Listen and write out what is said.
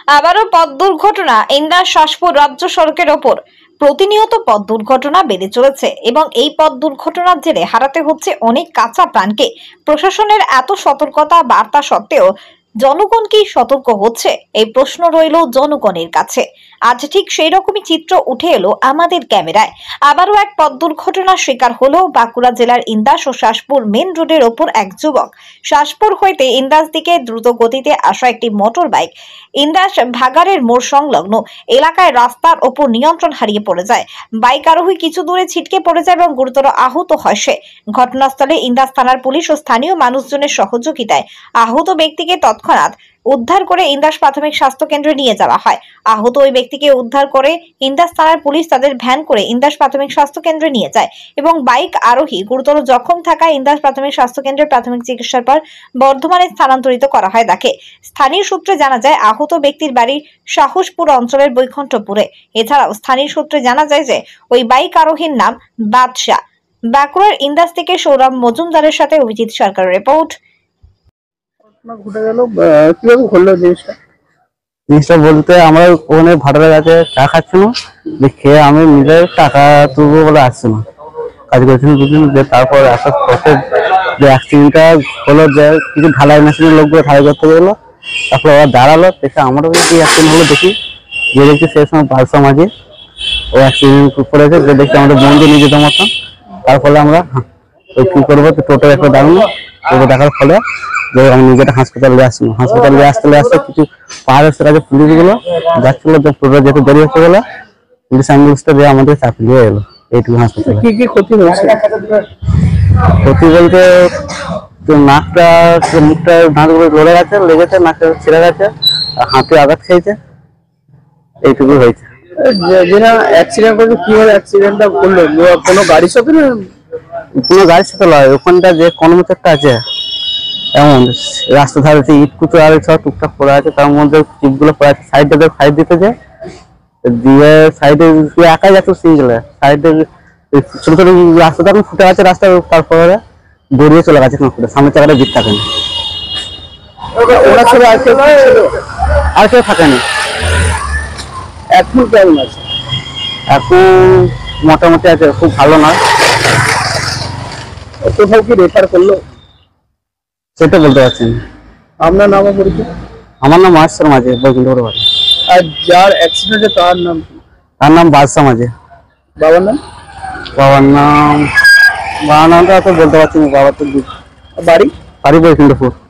আবারও পথ দুর্ঘটনা। ইন্দাস শাসপুর রাজ্য সড়কের ওপর প্রতিনিয়ত পথ দুর্ঘটনা বেড়ে চলেছে এবং এই পথ দুর্ঘটনার জেরে হারাতে হচ্ছে অনেক কাঁচা প্রাণকে। প্রশাসনের এত সতর্কতা বার্তা সত্ত্বেও জনগণ কি সতর্ক হচ্ছে, এই প্রশ্ন রইল জনগণের কাছে। আজ ঠিক সেই রকমই চিত্র উঠে এলো আমাদের ক্যামেরায়। আবারও এক পথ দুর্ঘটনার শিকার হলো বাঁকুড়া জেলার ইন্দাস ও শাসপুর মেন রোডের ওপর এক যুবক। শাসপুর হইতে ইন্দাস দিকে দ্রুত গতিতে আসা একটি মোটর বাইক ইন্দাস ভাগাড়ের মোড় সংলগ্ন এলাকায় রাস্তার ওপর নিয়ন্ত্রণ হারিয়ে পড়ে যায়। বাইক আরোহী কিছু দূরে ছিটকে পড়ে যায় এবং গুরুতর আহত হয় সে। ঘটনাস্থলে ইন্দাস থানার পুলিশ ও স্থানীয় মানুষজনের সহযোগিতায় আহত ব্যক্তিকে তৎক্ষণাৎ উদ্ধার করে ইন্দাস প্রাথমিক স্বাস্থ্য কেন্দ্রে নিয়ে যাওয়া হয়। আহত ওই ব্যক্তিকে উদ্ধার করে ইন্দাস থানার পুলিশ তাদের ভ্যান করে ইন্দাস প্রাথমিক স্বাস্থ্য কেন্দ্রে নিয়ে যায় এবং বাইক আরোহী গুরুতর জখম থাকায় ইন্দাস প্রাথমিক স্বাস্থ্য কেন্দ্রে প্রাথমিক চিকিৎসার পর বর্ধমানে স্থানান্তরিত করা হয় তাকে। স্থানীয় সূত্রে জানা যায় আহত ব্যক্তির বাড়ি সাহসপুর অঞ্চলের বৈকুণ্ঠপুরে। এছাড়াও স্থানীয় সূত্রে জানা যায় যে ওই বাইক আরোহীর নাম বাদশা। বাঁকুড়ার ইন্দাস থেকে সৌরভ মজুমদারের সাথে অভিজিৎ সরকারের রিপোর্ট। ঘটে গেল কিভাবে ঘটলো জিনিসটা বলতে আমরা ওখানে ভাড়ার কাছে চা খাচ্ছিল, খেয়ে আমি নিজের টাকা তুলবো বলে আসছিল, কাজ করছিলাম দুদিন। তারপর আসার পথে যে অ্যাক্সিডেন্টটা হলো, যে কিছু ঢালাই মেশিনের লোকগুলো ঢালাই করতে গেলো, তারপর ওরা দাঁড়ালো, দেখে আমারও কি অ্যাক্সিডেন্ট হলো দেখি, যে দেখছি সেই সময় বালসা মাঝে ও অ্যাক্সিডেন্ট করেছে, যে দেখছি আমাদের বন্ধু নিজেদের মতন। তার ফলে আমরা কি করবো, টোটো একটা দাঁড়ানো, টোটো দেখার ফলে আমি নিজেটা হাসপাতালে আসলাম। হাসপাতালে আসতে কিছু পার এসে আছে পুলিশ গুলো যাচ্ছিল, টোটো যেতে দেরি হচ্ছে বলে পুলিশ অ্যাম্বুলেন্সটা দিয়ে আমাদের চাপিয়ে দিয়ে এলো এইটুকু হাসপাতালে। কি কি ক্ষতি হয়েছে? ক্ষতি বলতে নাকটা মুখটা দাঁতগুলো লড়ে গেছে, লেগেছে, নাকটা ছিঁড়ে গেছে, হাতে আঘাত খেয়েছে, এইটুকু হয়েছে। যেটা অ্যাক্সিডেন্ট করেছে কিভাবে অ্যাক্সিডেন্টটা করলো? কোনো গাড়ির সাথে না? কোনো গাড়ির সাথে নয়, ওখানটা যে কর্মচারটা আছে এমন রাস্তা ধারে ইট কুচো আর সব টুকটাক পড়ে আছে, তার মধ্যে চিপগুলো পড়ে আছে, সাইডে সাইড দিতে যায় দিয়ে সাইডে একাই যাচ্ছে সিঙ্গেলে সাইডে ছোট ছোট রাস্তা তখন ফুটে আছে রাস্তা, তারপরে গড়িয়ে চলে গেছে সামনে চাকাটা জিত থাকেনি, ওরা ছিল আর কেউ থাকেনি। এখন কেমন আছে? এখন মোটামুটি আছে, খুব ভালো নয়। কোথাও কি রেফার করলো সেটা বলতে পারছি না। আপনার নাম পরিচয়? আমার নাম মাস্টার মাঝে, বৈকুণ্ঠপুর বাড়ি। আর যার অ্যাক্সিডেন্টে তার নাম? তার নাম বাদশা মাঝে। বাবার নাম? বাবার নামটা তো বলতে পারছি না, বাবার তো বাড়ি বৈকুণ্ঠপুর।